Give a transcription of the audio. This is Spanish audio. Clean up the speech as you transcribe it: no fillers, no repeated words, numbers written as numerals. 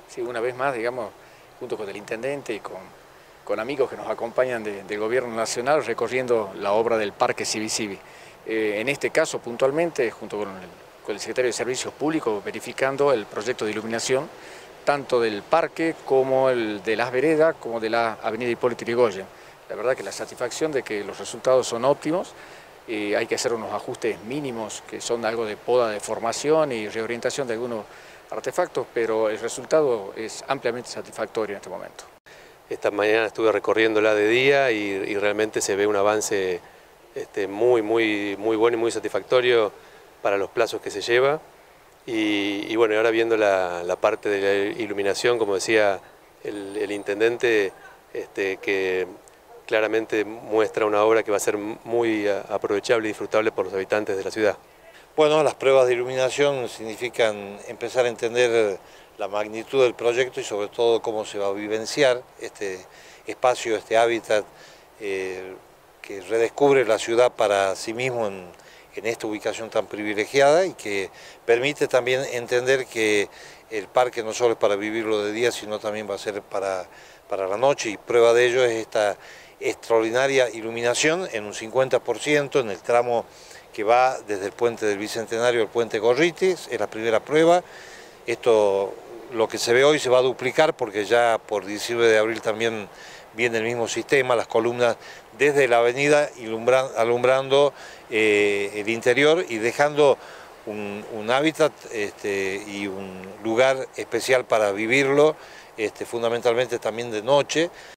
Sí, una vez más, digamos, junto con el intendente y con amigos que nos acompañan del Gobierno Nacional recorriendo la obra del Parque Civi. En este caso, puntualmente, junto con el Secretario de Servicios Públicos, verificando el proyecto de iluminación, tanto del parque como el de las veredas, como de la avenida Hipólito Yrigoyen. La verdad que la satisfacción de que los resultados son óptimos. Hay que hacer unos ajustes mínimos que son algo de poda de formación y reorientación de algunos artefactos, pero el resultado es ampliamente satisfactorio en este momento. Esta mañana estuve recorriéndola de día y realmente se ve un avance muy bueno y muy satisfactorio para los plazos que se lleva. Y bueno, ahora viendo la parte de la iluminación, como decía el intendente, que claramente muestra una obra que va a ser muy aprovechable y disfrutable por los habitantes de la ciudad. Bueno, las pruebas de iluminación significan empezar a entender la magnitud del proyecto y sobre todo cómo se va a vivenciar este espacio, este hábitat que redescubre la ciudad para sí mismo en esta ubicación tan privilegiada y que permite también entender que el parque no solo es para vivirlo de día, sino también va a ser para la noche, y prueba de ello es esta extraordinaria iluminación en un 50% en el tramo que va desde el puente del Bicentenario al puente Gorritis. Es la primera prueba. Esto, lo que se ve hoy se va a duplicar porque ya por 19 de abril también viene el mismo sistema, las columnas desde la avenida alumbrando el interior y dejando un hábitat y un lugar especial para vivirlo, fundamentalmente también de noche.